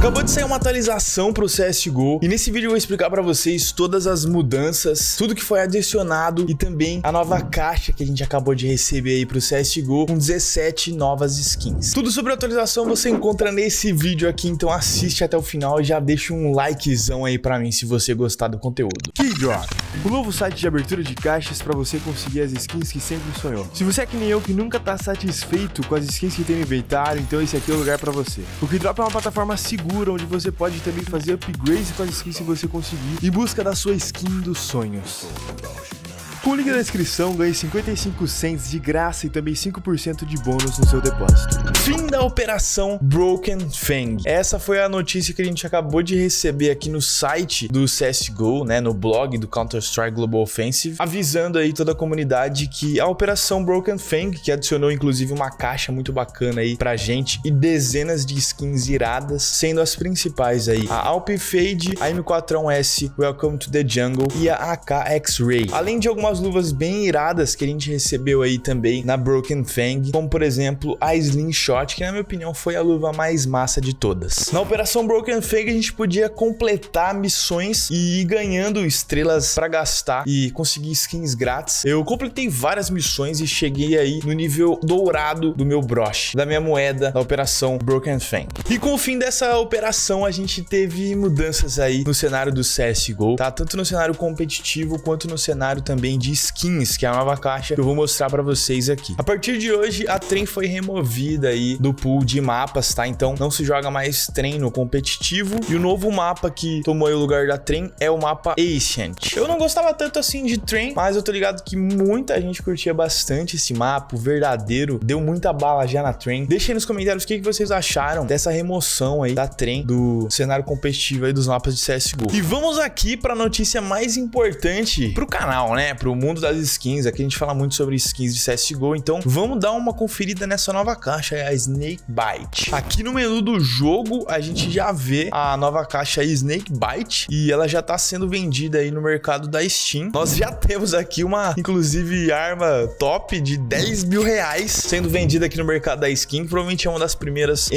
Acabou de sair uma atualização pro CSGO e nesse vídeo eu vou explicar pra vocês todas as mudanças, tudo que foi adicionado e também a nova caixa que a gente acabou de receber aí pro CSGO com 17 novas skins. Tudo sobre a atualização você encontra nesse vídeo aqui, então assiste até o final e já deixa um likezão aí pra mim se você gostar do conteúdo. Keydrop, o novo site de abertura de caixas pra você conseguir as skins que sempre sonhou. Se você é que nem eu que nunca tá satisfeito com as skins que tem no inventário, então esse aqui é o lugar pra você. O Keydrop é uma plataforma segura onde você pode também fazer upgrades com as skins se você conseguir em busca da sua skin dos sonhos. Com o link na descrição, ganhe 55 cents de graça e também 5% de bônus no seu depósito. Fim da operação Broken Fang. Essa foi a notícia que a gente acabou de receber aqui no site do CSGO, né, no blog do Counter-Strike Global Offensive, avisando aí toda a comunidade que a operação Broken Fang, que adicionou inclusive uma caixa muito bacana aí pra gente e dezenas de skins iradas, sendo as principais aí a Alp Fade, a M4A1S Welcome to the Jungle e a AK X-Ray, além de algumas luvas bem iradas que a gente recebeu aí também na Broken Fang, como por exemplo a Slingshot, que na minha opinião foi a luva mais massa de todas. Na operação Broken Fang a gente podia completar missões e ir ganhando estrelas pra gastar e conseguir skins grátis. Eu completei várias missões e cheguei aí no nível dourado do meu broche, da minha moeda da operação Broken Fang. E com o fim dessa operação a gente teve mudanças aí no cenário do CSGO, tá? Tanto no cenário competitivo quanto no cenário também de skins, que é a nova caixa que eu vou mostrar pra vocês aqui. A partir de hoje, a trem foi removida aí do pool de mapas, tá? Então não se joga mais trem no competitivo e o novo mapa que tomou aí o lugar da trem é o mapa Ancient. Eu não gostava tanto assim de trem, mas eu tô ligado que muita gente curtia bastante esse mapa, o verdadeiro, deu muita bala já na trem. Deixa aí nos comentários o que vocês acharam dessa remoção aí da trem do cenário competitivo aí dos mapas de CSGO. E vamos aqui pra notícia mais importante pro canal, né? Pro mundo das skins. Aqui a gente fala muito sobre skins de CSGO, então vamos dar uma conferida nessa nova caixa, a Snakebite. Aqui no menu do jogo a gente já vê a nova caixa Snakebite e ela já tá sendo vendida aí no mercado da Steam. Nós já temos aqui uma, inclusive, arma top de 10 mil reais sendo vendida aqui no mercado da skin. Provavelmente é uma das primeiras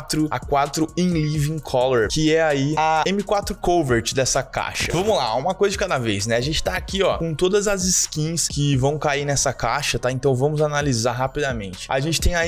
M4A4 in Living Color, que é aí a M4 Covert dessa caixa. Vamos lá, uma coisa de cada vez, né? A gente tá aqui, ó, com todas as skins que vão cair nessa caixa, tá? Então vamos analisar rapidamente. A gente tem a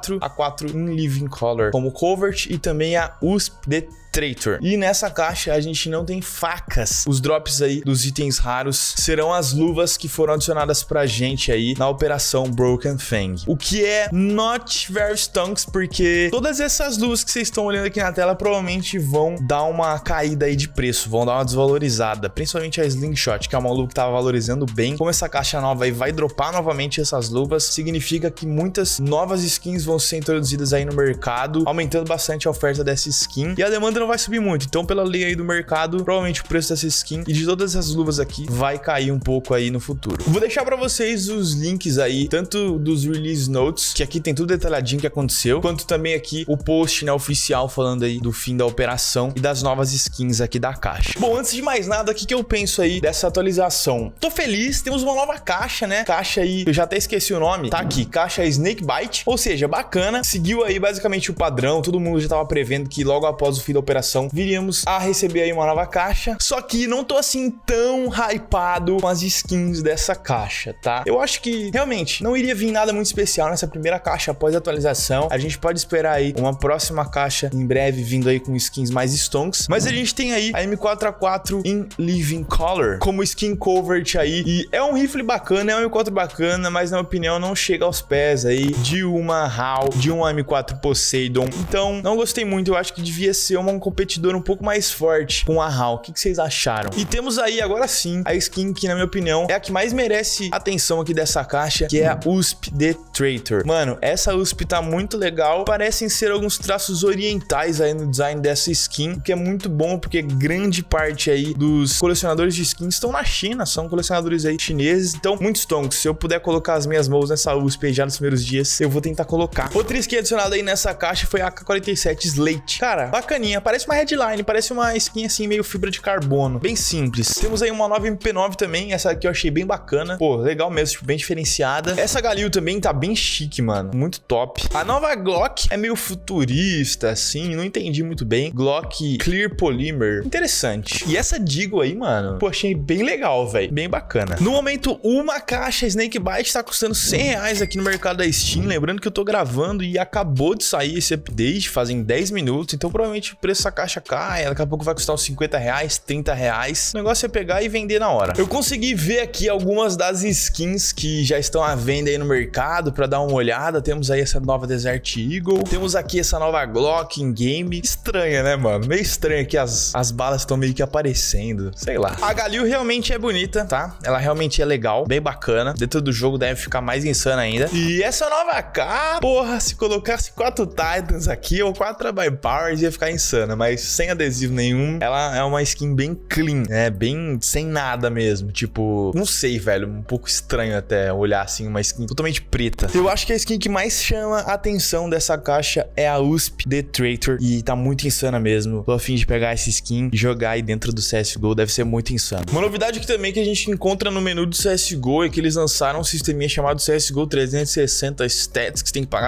M4A4 in Living Color como Covert e também a USP The Traitor. E nessa caixa a gente não tem facas. Os drops aí dos itens raros serão as luvas que foram adicionadas pra gente aí na operação Broken Fang. O que é not very stonks, porque todas essas luvas que vocês estão olhando aqui na tela provavelmente vão dar uma caída aí de preço, vão dar uma desvalorizada, principalmente a Slingshot, que é uma luva que tava valorizando bem. Como essa caixa nova aí vai dropar novamente essas luvas, significa que muitas novas skins vão ser introduzidas aí no mercado, aumentando bastante a oferta dessa skin e a demanda não vai subir muito. Então, pela lei aí do mercado, provavelmente o preço dessa skin e de todas essas luvas aqui vai cair um pouco aí no futuro. Vou deixar pra vocês os links aí, tanto dos release notes, que aqui tem tudo detalhadinho que aconteceu, quanto também aqui o post, né, oficial falando aí do fim da operação e das novas skins aqui da caixa. Bom, antes de mais nada, o que eu penso aí dessa atualização? Tô feliz, temos uma nova caixa, né? Caixa aí, eu já até esqueci o nome, tá aqui, caixa Snakebite, ou seja, bacana, seguiu aí basicamente o padrão, todo mundo já tava prevendo que logo após o fim da operação viríamos a receber aí uma nova caixa, só que não tô assim tão hypado com as skins dessa caixa, tá? Eu acho que realmente não iria vir nada muito especial nessa primeira caixa após a atualização. A gente pode esperar aí uma próxima caixa em breve vindo aí com skins mais stonks, mas a gente tem aí a M4A4 in Living Color como skin Covert aí e é um rifle bacana, é um M4 bacana, mas na minha opinião não chega aos pés aí de uma HAL, de uma M4 Poseidon, então não gostei muito. Eu acho que devia ser uma competidor um pouco mais forte com a HAL. O que vocês acharam? E temos aí agora sim a skin que na minha opinião é a que mais merece atenção aqui dessa caixa, que é a USP The Traitor. Mano, essa USP tá muito legal, parecem ser alguns traços orientais aí no design dessa skin, o que é muito bom porque grande parte aí dos colecionadores de skins estão na China, são colecionadores aí chineses, então muitos tonks. Se eu puder colocar as minhas mãos nessa USP aí já nos primeiros dias, eu vou tentar colocar. Outra skin adicionada aí nessa caixa foi a AK-47 Slate. Cara, bacaninha, parece uma headline, parece uma skin assim, meio fibra de carbono. Bem simples. Temos aí uma nova MP9 também. Essa aqui eu achei bem bacana. Pô, legal mesmo, tipo, bem diferenciada. Essa Galil também tá bem chique, mano. Muito top. A nova Glock é meio futurista, assim. Não entendi muito bem. Glock Clear Polymer. Interessante. E essa Deagle aí, mano, pô, achei bem legal, velho. Bem bacana. No momento, uma caixa Snakebite tá custando R$100 aqui no mercado da Steam. Lembrando que eu tô gravando e acabou de sair esse update, fazem 10 minutos. Então, provavelmente, o preço dessa caixa cai. Daqui a pouco vai custar uns R$50, R$30. O negócio é pegar e vender na hora. Eu consegui ver aqui algumas das skins que já estão à venda aí no mercado pra dar uma olhada. Temos aí essa nova Desert Eagle. Temos aqui essa nova Glock in game. Estranha, né, mano? Meio estranho que as balas estão meio que aparecendo. Sei lá. A Galil realmente é bonita, tá? Ela realmente é legal, bem bacana. Dentro do jogo deve ficar mais insana ainda. E essa nova K, porra, se colocasse 4 Titans aqui ou 4 by Powers ia ficar insana, mas sem adesivo nenhum. Ela é uma skin bem clean, né? Bem sem nada mesmo. Tipo, não sei, velho. Um pouco estranho até olhar assim uma skin totalmente preta. Eu acho que a skin que mais chama a atenção dessa caixa é a USP The Traitor. E tá muito insana mesmo. Tô a fim de pegar essa skin e jogar aí dentro do CSGO. Deve ser muito insano. Uma novidade aqui também que a gente encontra no menu do CSGO é que eles lançaram um sisteminha chamado CSGO 360 Stats, que você tem que pagar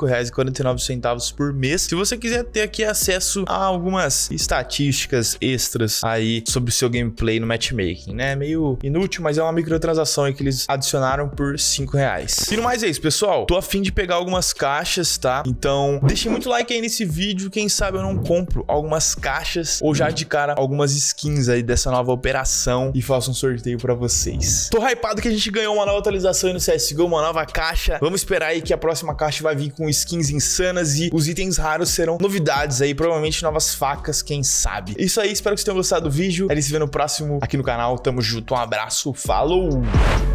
R$5,49 por mês. Se você quiser ter aqui acesso a algumas estatísticas extras aí sobre o seu gameplay no matchmaking, né? Meio inútil, mas é uma microtransação aí que eles adicionaram por R$5. E no mais é isso, pessoal. Tô a fim de pegar algumas caixas, tá? Então, deixem muito like aí nesse vídeo. Quem sabe eu não compro algumas caixas ou já de cara algumas skins aí dessa nova operação e faço um sorteio pra vocês. Tô hypado que a gente ganhou uma nova atualização aí no CSGO, uma nova caixa. Vamos esperar aí que a próxima caixa vai vir com skins insanas e os itens raros serão novidades aí, provavelmente novas facas, quem sabe. Isso aí, espero que vocês tenham gostado do vídeo. A gente se vê no próximo aqui no canal. Tamo junto, um abraço, falou!